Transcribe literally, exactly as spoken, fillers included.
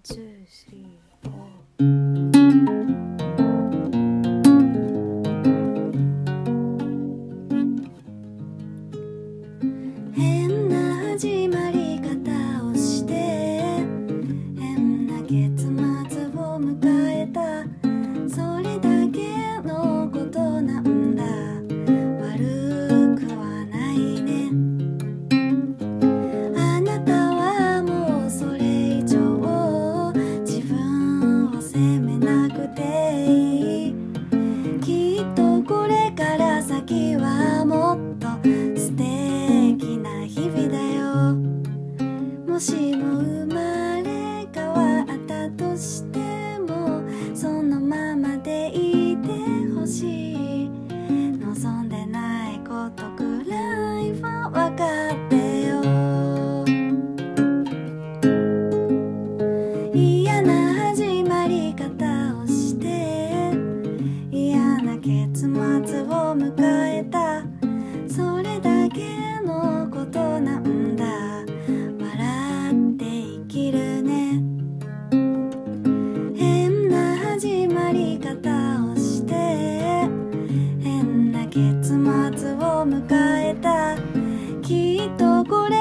ツー、スリー、フォー。変な始まり方をして変な結末を迎えた、それだけのことなんだ。悪くはないね。あなたはもうそれ以上自分を責めなくていい。きっとこれから先はもっと素敵な日々だよ。もしも生まれ変わったとしてもそのままでいてほしい。望んでないことくらいは分かってよ。嫌な始まり方をして嫌な結末を迎えた、それだけのことなんだ。笑って生きるね。変な始まり方をして変な結末を迎えた、きっとこれ